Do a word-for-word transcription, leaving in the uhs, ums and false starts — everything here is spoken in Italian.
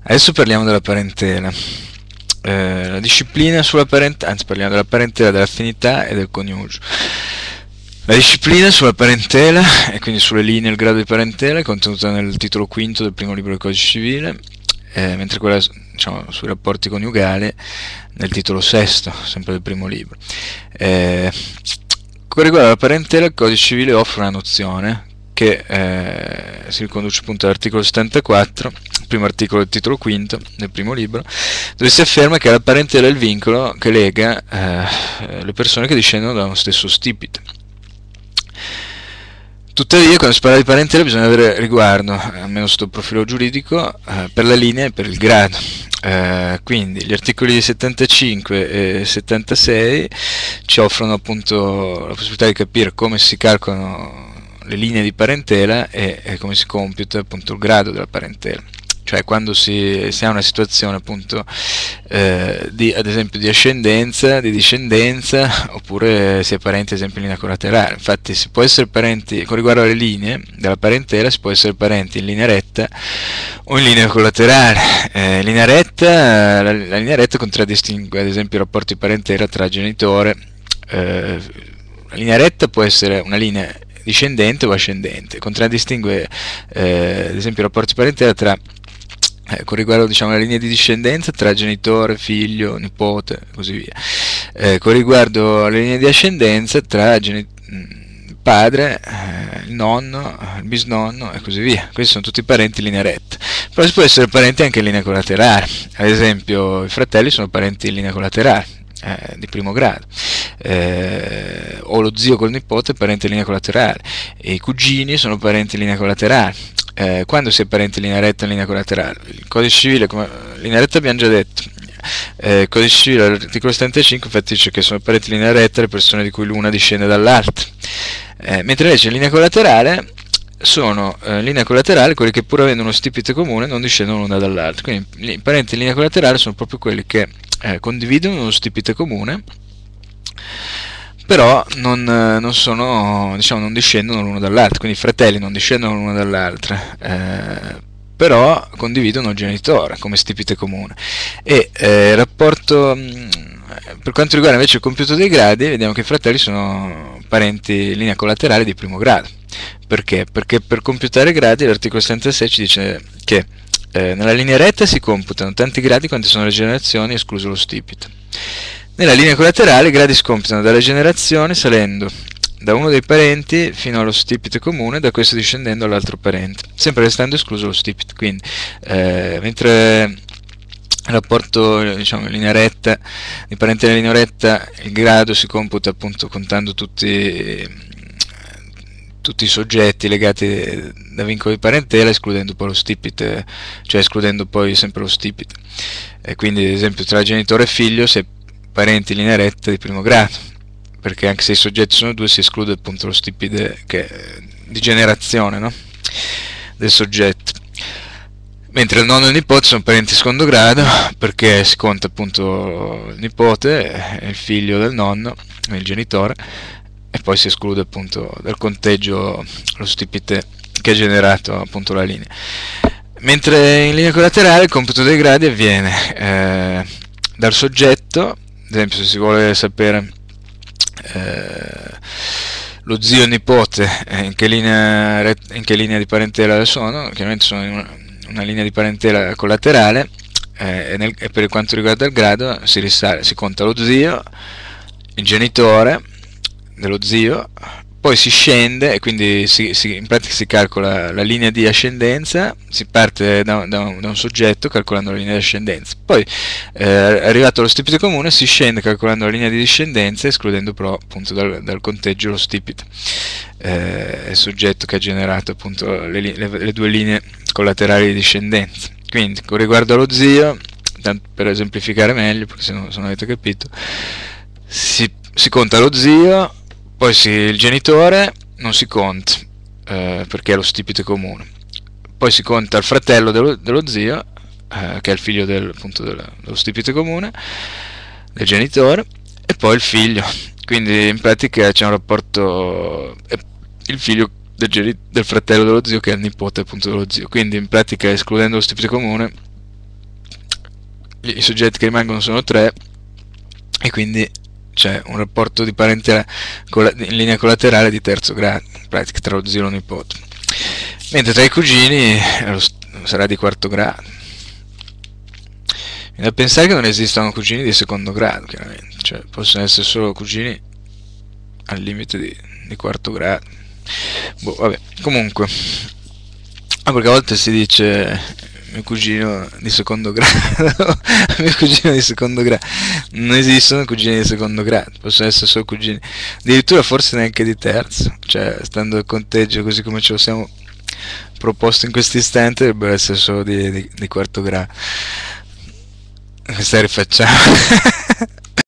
Adesso parliamo della parentela. Eh, la disciplina sulla parentela, anzi parliamo della parentela, dell'affinità e del coniugio. La disciplina sulla parentela, e quindi sulle linee e il grado di parentela, è contenuta nel titolo quinto del primo libro del Codice Civile, eh, mentre quella, diciamo, sui rapporti coniugali nel titolo sesto, sempre del primo libro. Eh, con riguardo alla parentela, il Codice Civile offre una nozione che eh, si riconduce appunto all'articolo settantaquattro, primo articolo del titolo quinto del primo libro, dove si afferma che la parentela è il vincolo che lega eh, le persone che discendono da uno stesso stipite. Tuttavia, quando si parla di parentela bisogna avere riguardo, almeno sotto il profilo giuridico, eh, per la linea e per il grado. Eh, quindi gli articoli settantacinque e settantasei ci offrono appunto la possibilità di capire come si calcolano le linee di parentela e, e come si computa appunto il grado della parentela. Cioè quando si, si ha una situazione appunto eh, di, ad esempio di ascendenza, di discendenza, oppure si è parenti ad esempio in linea collaterale. Infatti si può essere parenti, con riguardo alle linee della parentela, si può essere parenti in linea retta o in linea collaterale. Eh, linea retta, la, la linea retta contraddistingue ad esempio i rapporti di parentela tra genitore. Eh, la linea retta può essere una linea discendente o ascendente, contraddistingue eh, ad esempio i rapporti di parentela tra Eh, con riguardo diciamo alla linea di discendenza tra genitore, figlio, nipote e così via, eh, con riguardo alle linee di ascendenza tra il padre, eh, il nonno, il bisnonno e così via. Questi sono tutti parenti in linea retta, però si può essere parenti anche in linea collaterale. Ad esempio i fratelli sono parenti in linea collaterale, eh, di primo grado, eh, o lo zio col nipote è parente in linea collaterale, e i cugini sono parenti in linea collaterale. Eh, quando si è parenti in linea retta e in linea collaterale? Il codice civile, come linea retta abbiamo già detto, eh, il codice civile all'articolo settantacinque infatti dice che sono parenti in linea retta le persone di cui l'una discende dall'altra, eh, mentre invece in linea collaterale sono eh, in linea collaterale quelli che pur avendo uno stipite comune non discendono l'una dall'altra. Quindi i parenti in linea collaterale sono proprio quelli che eh, condividono uno stipite comune, però non, non sono, diciamo, non discendono l'uno dall'altro, quindi i fratelli non discendono l'uno dall'altra, eh, però condividono il genitore come stipite comune. E eh, il rapporto, per quanto riguarda invece il computo dei gradi, vediamo che i fratelli sono parenti in linea collaterale di primo grado. Perché? Perché per computare i gradi l'articolo settantasei ci dice che eh, nella linea retta si computano tanti gradi quanti sono le generazioni, escluso lo stipite. Nella linea collaterale i gradi si computano dalle generazioni salendo da uno dei parenti fino allo stipite comune, da questo discendendo all'altro parente, sempre restando escluso lo stipite. Quindi eh, mentre il rapporto, diciamo, in linea retta, di parente nella linea retta, il grado si computa appunto contando tutti, tutti i soggetti legati da vincoli di parentela, escludendo poi lo stipite, cioè escludendo poi sempre lo stipite. E quindi ad esempio tra genitore e figlio si è parenti in linea retta di primo grado, perché anche se i soggetti sono due si esclude appunto lo stipite che, di generazione, no? Del soggetto. Mentre il nonno e il nipote sono parenti di secondo grado, perché si conta appunto il nipote, il figlio del nonno, il genitore, e poi si esclude appunto dal conteggio lo stipite che ha generato appunto la linea. Mentre in linea collaterale il computo dei gradi avviene eh, dal soggetto. Ad esempio, se si vuole sapere eh, lo zio e il nipote eh, in, che linea, in che linea di parentela sono, chiaramente sono in una, una linea di parentela collaterale, eh, e, nel, e per quanto riguarda il grado si, risale, si conta lo zio, il genitore dello zio, poi si scende e quindi si, si, in pratica si calcola la linea di ascendenza, si parte da, da, un, da un soggetto calcolando la linea di ascendenza, poi eh, arrivato allo stipite comune si scende calcolando la linea di discendenza, escludendo però appunto dal, dal conteggio lo stipite, eh, il soggetto che ha generato appunto le, le, le due linee collaterali di discendenza. Quindi con riguardo allo zio, tanto per esemplificare meglio, perché se non, se non avete capito, si, si conta lo zio, poi sì, il genitore non si conta, eh, perché è lo stipite comune, poi si conta il fratello dello, dello zio, eh, che è il figlio del, appunto dello, dello stipite comune, del genitore, e poi il figlio. Quindi in pratica c'è un rapporto, eh, il figlio del, del fratello dello zio che è il nipote appunto dello zio. Quindi in pratica, escludendo lo stipite comune, i soggetti che rimangono sono tre, e quindi c'è un rapporto di parentela in linea collaterale di terzo grado, in pratica tra lo zio e lo nipote, mentre tra i cugini sarà di quarto grado. Viene da pensare che non esistano cugini di secondo grado, chiaramente, cioè possono essere solo cugini al limite di, di quarto grado. Boh, vabbè, comunque, ah, perché a volte si dice mio cugino di secondo grado, mio cugino di secondo grado, non esistono cugini di secondo grado, possono essere solo cugini, addirittura forse neanche di terzo, cioè stando al conteggio così come ce lo siamo proposto in questo istante, dovrebbero essere solo di, di, di quarto grado. Questa rifacciamo.